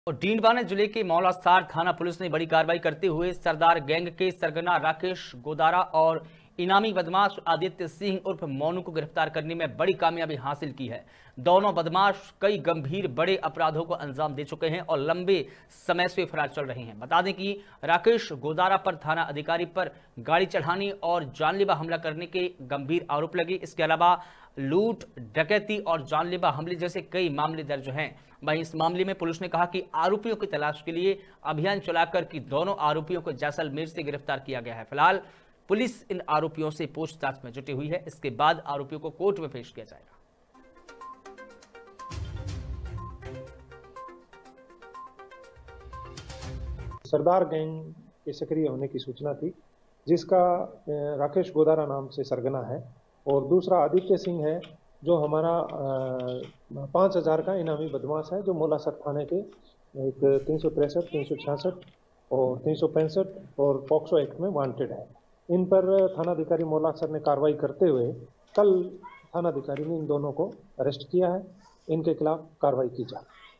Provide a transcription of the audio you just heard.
और डींडवाना जिले के मौलासार थाना पुलिस ने बड़ी कार्रवाई करते हुए सरदार गैंग के सरगना राकेश गोदारा और इनामी बदमाश आदित्य सिंह उर्फ मोनू को गिरफ्तार करने में बड़ी कामयाबी हासिल की है। दोनों बदमाश कई गंभीर बड़े अपराधों को अंजाम दे चुके हैं और लंबे समय से फरार चल रहे हैं। बता दें कि राकेश गोदारा पर थाना अधिकारी पर गाड़ी चढ़ाने और जानलेवा हमला करने के गंभीर आरोप लगे। इसके अलावा लूट, डकैती और जानलेवा हमले जैसे कई मामले दर्ज हैं। वहीं इस मामले में पुलिस ने कहा कि आरोपियों की तलाश के लिए अभियान चलाकर कि दोनों आरोपियों को जैसलमेर से गिरफ्तार किया गया है। फिलहाल पुलिस इन आरोपियों से पूछताछ में जुटी हुई है। इसके बाद आरोपियों को कोर्ट में पेश किया जाएगा। सरदार गैंग के सक्रिय होने की सूचना थी, जिसका राकेश गोदारा नाम से सरगना है और दूसरा आदित्य सिंह है जो हमारा 5,000 का इनामी बदमाश है, जो मौलासर थाने के एक 363, 366 और 365 और पॉक्सो एक्ट में वांटेड है। इन पर थानाधिकारी मौलासर ने कार्रवाई करते हुए कल थानाधिकारी ने इन दोनों को अरेस्ट किया है। इनके खिलाफ कार्रवाई की जाए।